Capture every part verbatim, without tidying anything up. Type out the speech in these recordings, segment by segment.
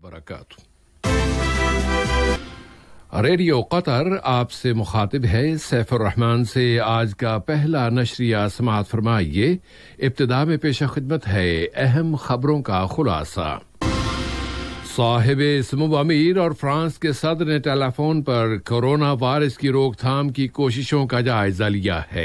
बरकातहू। Radio Qatar आपसे मुखातिब है। सैफुर रहमान से आज का पहला नशरिया समाअत फरमाइए। इब्तिदा में पेश खिदमत है अहम खबरों का खुलासा। साहिब इसमुब अमीर और फ्रांस के सदर ने टेलीफोन पर कोरोना वायरस की रोकथाम की कोशिशों का जायजा लिया है।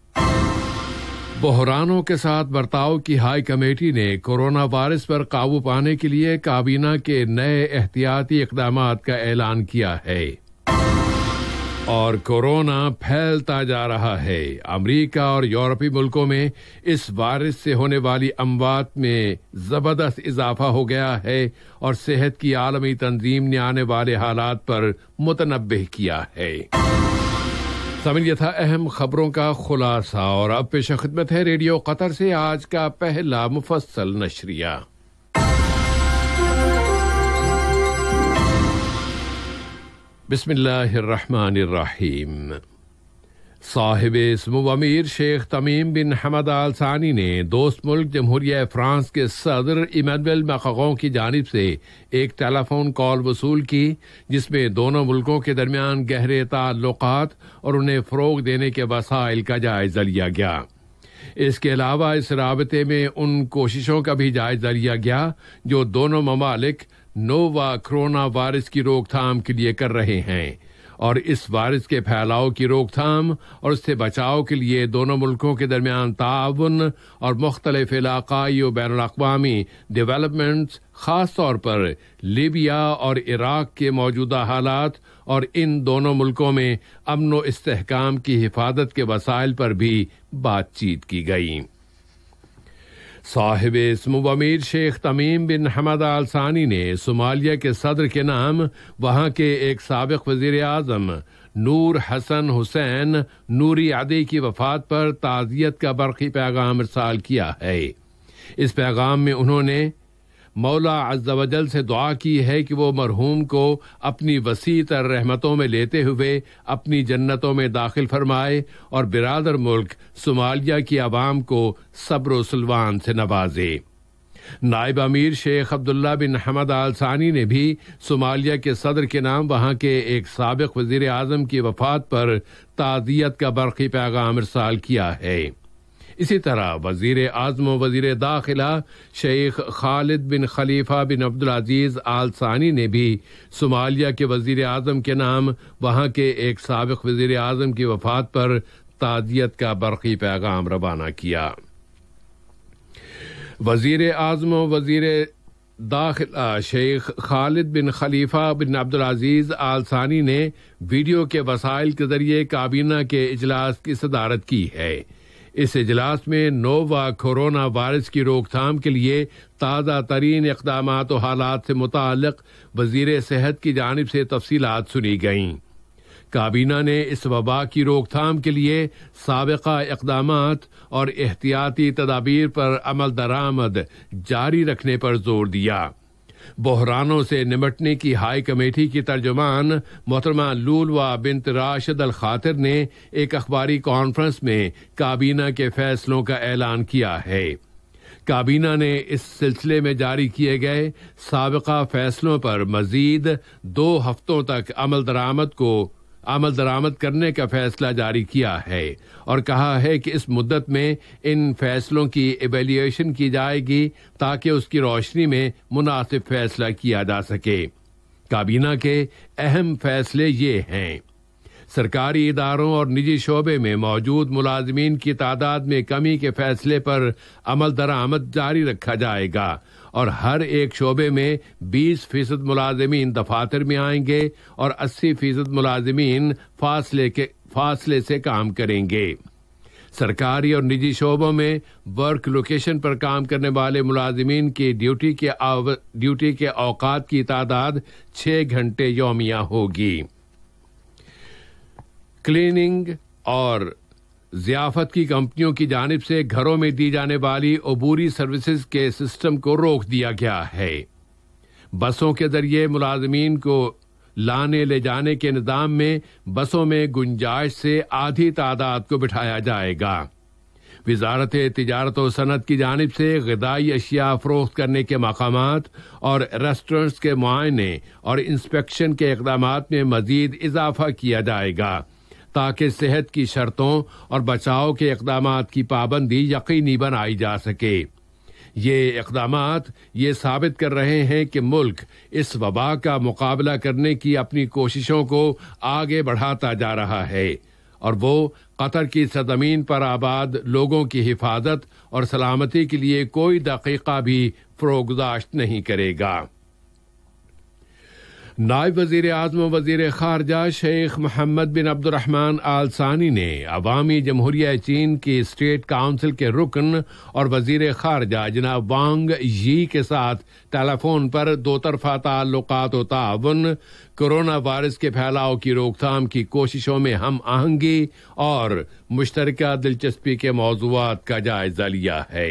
बहरानों के साथ बर्ताव की हाई कमेटी ने कोरोना वायरस पर काबू पाने के लिए काबीना के नए एहतियाती इक़दामात का ऐलान किया है। और कोरोना फैलता जा रहा है। अमेरिका और यूरोपीय मुल्कों में इस वायरस से होने वाली अमवात में जबरदस्त इजाफा हो गया है और सेहत की आलमी तंजीम ने आने वाले हालात पर मुतनब्बिह किया है। समझ ये था अहम खबरों का खुलासा और अब पेश खिदमत है रेडियो कतर से आज का पहला मुफस्सल नशरिया। बिस्मिल्लाहिर्रहमानिर्रहीम। साहिब इसमुब अमीर शेख तमीम बिन हमद आल सानी ने दोस्त मुल्क जमहूरिया फ्रांस के सदर इमैनुएल मैक्रों की जानिब से एक टेलीफोन कॉल वसूल की, जिसमें दोनों मुल्कों के दरमियान गहरे ताल्लुकात और उन्हें फरोग देने के वसाइल का जायजा लिया गया। इसके अलावा इस राबते में उन कोशिशों का भी जायजा लिया गया जो दोनों ममालिक नोवा कोरोना वायरस की रोकथाम के लिए कर रहे हैं और इस वायरस के फैलाव की रोकथाम और उससे बचाव के लिए दोनों मुल्कों के दरमियान ताउन और मुख्तलिफ इलाकाई और बैनुल अक़वामी डेवलपमेंट्स, खास तौर पर लीबिया और इराक के मौजूदा हालात और इन दोनों मुल्कों में अमन व इस्तेहकाम की हिफाजत के वसाइल पर भी बातचीत की गई। साहिब इसमुब अमीर शेख तमीम बिन हमद आल सानी ने सोमालिया के सदर के नाम वहां के एक साबिक वजीर आजम नूर हसन हुसैन नूरी आदे की वफात पर ताज़ियत का बरक़ी पैगाम इरसाल किया है। इस पैगाम में उन्होंने मौला अज़्ज़ा वजल से दुआ की है कि वो मरहूम को अपनी वसी तर रहमतों में लेते हुए अपनी जन्नतों में दाखिल फरमाए और बिरादर मुल्क सोमालिया की आवाम को सब्र व सुलवान से नवाजे। नायब अमीर शेख अब्दुल्ला बिन हमद आल सानी ने भी सोमालिया के सदर के नाम वहां के एक साबिक वजीर आजम की वफात पर ताज़ियत का बरक़ी पैगाम इरसाल किया है। इसी तरह वजीर आज़म व वजीर दाखिला शेख खालिद बिन खलीफा बिन अब्दुल अजीज आल सानी ने भी सोमालिया के वजीर आज़म के नाम वहां के एक साबिक वजीर आज़म की वफात पर ताज़ियत का बरक़ी पैगाम रवाना किया। वजीर आज़म व वजीर दाखिला शेख खालिद बिन खलीफा बिन अब्दुल अजीज आल सानी ने वीडियो के वसाइल के जरिए काबीना के इजलास की सदारत की है। इस इजलास में नोवा कोरोना वायरस की रोकथाम के लिए ताज़ा तरीन इक़दामात और हालात से मुताल्लिक़ वज़ीर सेहत की जानिब से तफसीलात सुनी गईं। काबीना ने इस वबा की रोकथाम के लिए साबिक़ा इक़दामात और एहतियाती तदाबीर पर अमल दरामद जारी रखने पर जोर दिया। बहरानों से निमटने की हाई कमेटी की तर्जुमान मोहतरमा लूलवा बिन्त राशिद अल खातिर ने एक अखबारी कॉन्फ्रेंस में काबीना के फैसलों का ऐलान किया है। काबीना ने इस सिलसिले में जारी किए गए साबिक़ा फैसलों पर मजीद दो हफ्तों तक अमल दरामद को अमल दरामद करने का फैसला जारी किया है और कहा है कि इस मुद्दत में इन फैसलों की इवैल्यूएशन की जाएगी ताकि उसकी रोशनी में मुनासिब फैसला किया जा सके। काबीना के अहम फैसले ये हैं: सरकारी इदारों और निजी शोबे में मौजूद मुलाजमीन की तादाद में कमी के फैसले पर अमल दरामद जारी रखा जाएगा और हर एक शोबे में बीस फीसद मुलाजमीन दफातर में आएंगे और अस्सी फीसद मुलाजमीन फासले के फासले से काम करेंगे। सरकारी और निजी शोबों में वर्क लोकेशन पर काम करने वाले मुलाजमीन की ड्यूटी के ड्यूटी के औकात की तादाद छह घंटे यौमिया होगी। क्लीनिंग और ज़ियाफत की कंपनियों की जानिब से घरों में दी जाने वाली अबूरी सर्विसेज के सिस्टम को रोक दिया गया है। बसों के जरिए मुलाजमीन को लाने ले जाने के निज़ाम में बसों में गुंजाइश से आधी तादाद को बिठाया जाएगा। وزارت تجارت و صنعت کی جانب سے غذائی اشیاء فروخت کرنے کے مقامات اور ریسٹورنٹس کے معائنے اور انسپیکشن کے اقدامات میں مزید اضافہ کیا جائے گا تاکہ صحت کی شرطوں اور بچاؤ کے اقدامات کی پابندی یقینی بنائی جا سکے۔ یہ اقدامات یہ ثابت کر رہے ہیں کہ ملک اس وبا کا مقابلہ کرنے کی اپنی کوششوں کو آگے بڑھاتا جا رہا ہے اور وہ قطر کی سرزمین پر آباد لوگوں کی حفاظت اور سلامتی کے لیے کوئی دقیقہ بھی فروگزاشت نہیں کرے گا۔ نائب وزیر اعظم و وزیر خارجہ شیخ محمد بن عبد الرحمن آل ثانی نے عوامی جمہوریہ چین کی اسٹیٹ کونسل کے رکن اور وزیر خارجہ جناب وانگ یی کے ساتھ ٹیلی فون پر دو طرفہ تعلقات و تعاون، کورونا وائرس کے پھیلاؤ کی روک تھام کی کوششوں میں ہم آہنگی اور مشترکہ دلچسپی کے موضوعات کا جائزہ لیا ہے۔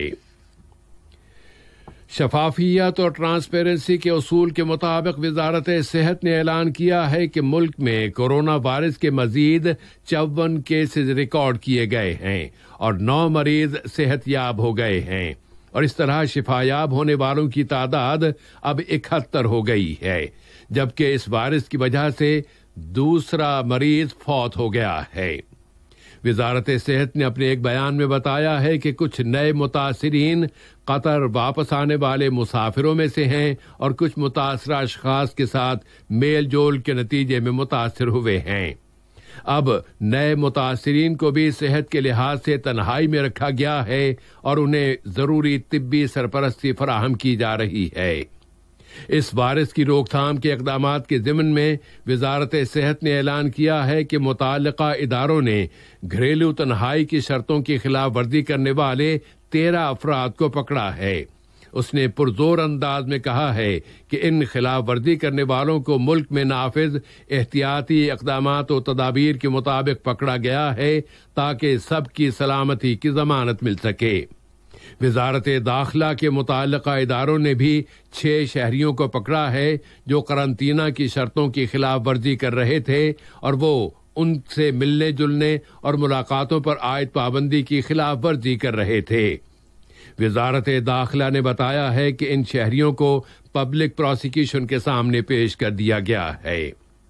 شفافیت اور ٹرانسپیرنسی کے اصول کے مطابق وزارت صحت نے اعلان کیا ہے کہ ملک میں کورونا وائرس کے مزید چون کیسز ریکارڈ کیے گئے ہیں اور نو مریض صحت یاب ہو گئے ہیں اور اس طرح شفا یاب ہونے والوں کی تعداد اب اکہتر ہو گئی ہے، جبکہ اس وائرس کی وجہ سے دوسرا مریض فوت ہو گیا ہے۔ وزارت صحت نے اپنے ایک بیان میں بتایا ہے کہ کچھ نئے متاثرین قطر واپس آنے والے مسافروں میں سے ہیں اور کچھ متاثرہ اشخاص کے ساتھ میل جول کے نتیجے میں متاثر ہوئے ہیں۔ اب نئے متاثرین کو بھی صحت کے لحاظ سے تنہائی میں رکھا گیا ہے اور انہیں ضروری طبی سرپرستی فراہم کی جا رہی ہے۔ اس وائرس کی روک تھام کے اقدامات کے ضمن میں وزارت صحت نے اعلان کیا ہے کہ متعلقہ اداروں نے گھریلو تنہائی کی شرطوں کی خلاف ورزی کرنے والے تیرہ افراد کو پکڑا ہے۔ اس نے پرزور انداز میں کہا ہے کہ ان خلاف ورزی کرنے والوں کو ملک میں نافذ احتیاطی اقدامات و تدابیر کے مطابق پکڑا گیا ہے تاکہ سب کی سلامتی کی ضمانت مل سکے۔ وزارت داخلہ کے متعلقہ اداروں نے بھی چھ شہریوں کو پکڑا ہے جو قرنطینہ کی شرطوں کی خلاف ورزی کر رہے تھے اور وہ ان سے ملنے جلنے اور ملاقاتوں پر عائد پابندی کی خلاف ورزی کر رہے تھے۔ وزارت داخلہ نے بتایا ہے کہ ان شہریوں کو پبلک پروسیکیوشن کے سامنے پیش کر دیا گیا ہے۔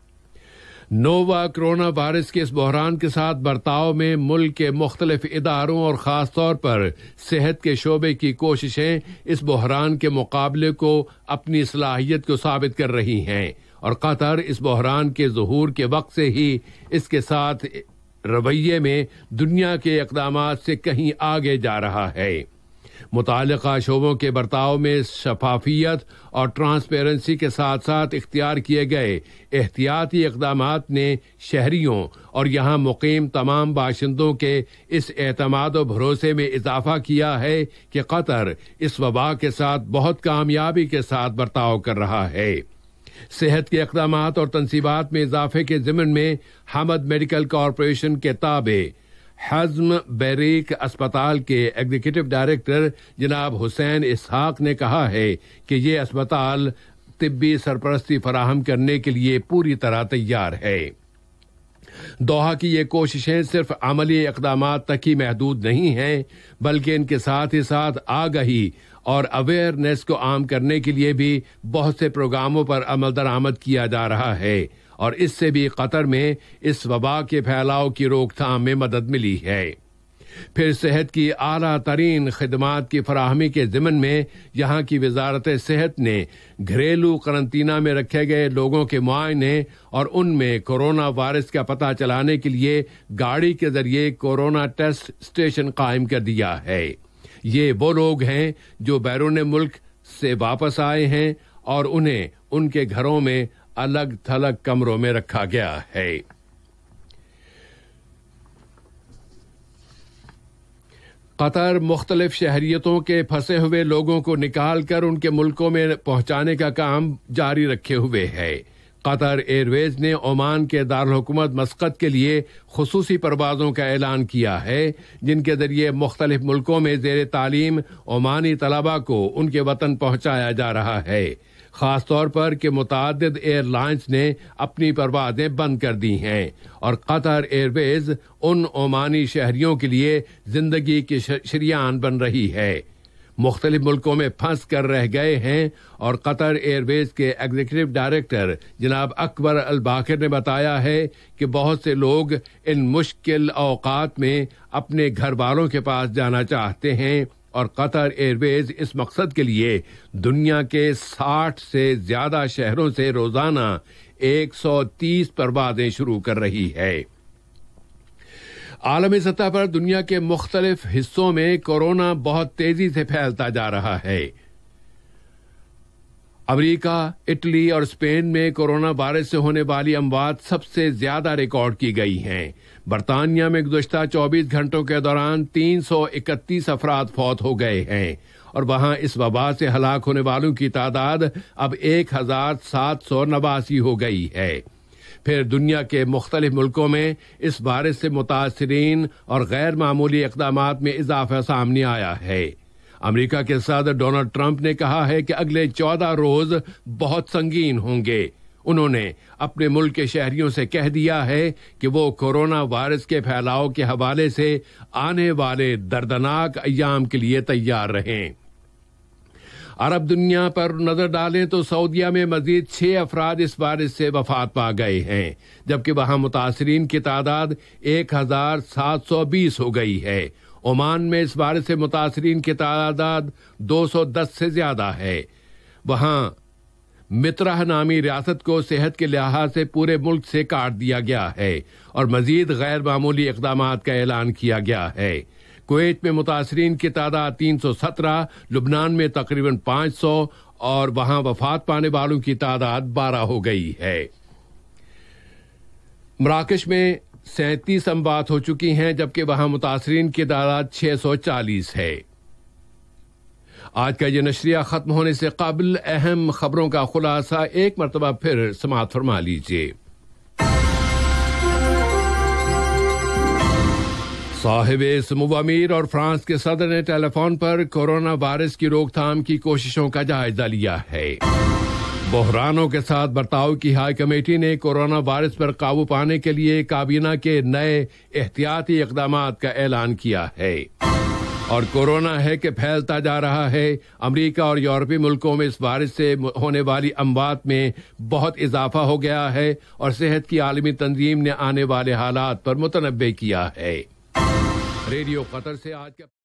نووا کرونا وائرس کے اس بحران کے ساتھ برتاؤ میں ملک کے مختلف اداروں اور خاص طور پر صحت کے شعبے کی کوششیں اس بحران کے مقابلے کو اپنی صلاحیت کو ثابت کر رہی ہیں اور قطر اس بحران کے ظہور کے وقت سے ہی اس کے ساتھ رویے میں دنیا کے اقدامات سے کہیں آگے جا رہا ہے۔ متعلقہ شعبوں کے برتاؤ میں شفافیت اور ٹرانسپیرنسی کے ساتھ ساتھ اختیار کیے گئے احتیاطی اقدامات نے شہریوں اور یہاں مقیم تمام باشندوں کے اس اعتماد و بھروسے میں اضافہ کیا ہے کہ قطر اس وبا کے ساتھ بہت کامیابی کے ساتھ برتاؤ کر رہا ہے۔ صحت کے اقدامات اور تنصیبات میں اضافے کے ضمن میں حمد میڈیکل کارپوریشن کے تابع حزم بیریک اسپتال کے ایگزیکٹو ڈائریکٹر جناب حسین اسحاق نے کہا ہے کہ یہ اسپتال طبی سرپرستی فراہم کرنے کے لیے پوری طرح تیار ہے۔ دوحہ کی یہ کوششیں صرف عملی اقدامات تک ہی محدود نہیں ہیں بلکہ ان کے ساتھ ہی ساتھ آگہی اور اویئرنیس کو عام کرنے کے لیے بھی بہت سے پروگراموں پر عمل درآمد کیا جا رہا ہے اور اس سے بھی قطر میں اس وبا کے پھیلاؤ کی روک تھام میں مدد ملی ہے۔ پھر صحت کی اعلیٰ ترین خدمات کی فراہمی کے ضمن میں یہاں کی وزارت صحت نے گھریلو قرنطینہ میں رکھے گئے لوگوں کے معائنے اور ان میں کورونا وائرس کا پتہ چلانے کے لیے گاڑی کے ذریعے کورونا ٹیسٹ اسٹیشن قائم کر دیا ہے۔ یہ وہ لوگ ہیں جو بیرون ملک سے واپس آئے ہیں اور انہیں ان کے گھروں میں الگ تھلگ کمروں میں رکھا گیا ہے۔ قطر مختلف شہریتوں کے پھنسے ہوئے لوگوں کو نکال کر ان کے ملکوں میں پہنچانے کا کام جاری رکھے ہوئے ہے۔ قطر ایئر ویز نے عمان کے دارالحکومت مسقط کے لیے خصوصی پروازوں کا اعلان کیا ہے جن کے ذریعے مختلف ملکوں میں زیر تعلیم عمانی طلباء کو ان کے وطن پہنچایا جا رہا ہے۔ خاص طور پر کہ متعدد ایئر لائنز نے اپنی پروازیں بند کر دی ہیں اور قطر ایئر ویز ان عمانی شہریوں کے لیے زندگی کی شریان بن رہی ہے۔ مختلف ملکوں میں پھنس کر رہ گئے ہیں اور قطر ایئر ویز کے ایگزیکٹو ڈائریکٹر جناب اکبر الباقر نے بتایا ہے کہ بہت سے لوگ ان مشکل اوقات میں اپنے گھر والوں کے پاس جانا چاہتے ہیں اور قطر ایئر ویز اس مقصد کے لیے دنیا کے ساٹھ سے زیادہ شہروں سے روزانہ ایک سو تیس پروازیں شروع کر رہی ہے۔ عالمی سطح پر دنیا کے مختلف حصوں میں کورونا بہت تیزی سے پھیلتا جا رہا ہے۔ امریکہ، اٹلی اور اسپین میں کورونا وائرس سے ہونے والی اموات سب سے زیادہ ریکارڈ کی گئی ہیں۔ برطانیہ میں گزشتہ چوبیس گھنٹوں کے دوران تین سو اکتیس افراد فوت ہو گئے ہیں اور وہاں اس وبا سے ہلاک ہونے والوں کی تعداد اب ایک ہزار سات سو نواسی ہو گئی ہے۔ پھر دنیا کے مختلف ملکوں میں اس وائرس سے متاثرین اور غیر معمولی اقدامات میں اضافہ سامنے آیا ہے۔ امریکہ کے صدر ڈونلڈ ٹرمپ نے کہا ہے کہ اگلے چودہ روز بہت سنگین ہوں گے۔ انہوں نے اپنے ملک کے شہریوں سے کہہ دیا ہے کہ وہ کورونا وائرس کے پھیلاؤ کے حوالے سے آنے والے دردناک ایام کے لیے تیار رہیں۔ عرب دنیا پر نظر ڈالیں تو سعودیہ میں مزید چھ افراد اس وائرس سے وفات پا گئے ہیں جبکہ وہاں متاثرین کی تعداد ایک ہزار سات سو بیس ہو گئی ہے۔ عمان میں اس وائرس سے متاثرین کی تعداد دو سو دس سے زیادہ ہے۔ وہاں مترہ نامی ریاست کو صحت کے لحاظ سے پورے ملک سے کاٹ دیا گیا ہے اور مزید غیر معمولی اقدامات کا اعلان کیا گیا ہے۔ کویت میں متاثرین کی تعداد تین سو سترہ، لبنان میں تقریباً پانچ سو اور وہاں وفات پانے والوں کی تعداد بارہ ہو گئی ہے۔ مراکش میں سینتیس اموات ہو چکی ہیں جبکہ وہاں متاثرین کی تعداد چھ سو چالیس ہے۔ آج کا یہ نشریہ ختم ہونے سے قبل اہم خبروں کا خلاصہ ایک مرتبہ پھر سماعت فرما لیجیے۔ صاحب سمو امیر اور فرانس کے صدر نے ٹیلی فون پر کورونا وائرس کی روک تھام کی کوششوں کا جائزہ لیا ہے۔ بحرانوں کے ساتھ برتاؤ کی ہائی کمیٹی نے کورونا وائرس پر قابو پانے کے لیے کابینہ کے نئے احتیاطی اقدامات کا اعلان کیا ہے۔ اور کورونا ہے کہ پھیلتا جا رہا ہے۔ امریکہ اور یورپی ملکوں میں اس وائرس سے ہونے والی اموات میں بہت اضافہ ہو گیا ہے اور صحت کی عالمی تنظیم نے آنے والے حالات پر متنبع کیا ہے۔ ریڈیو قطر سے آج کا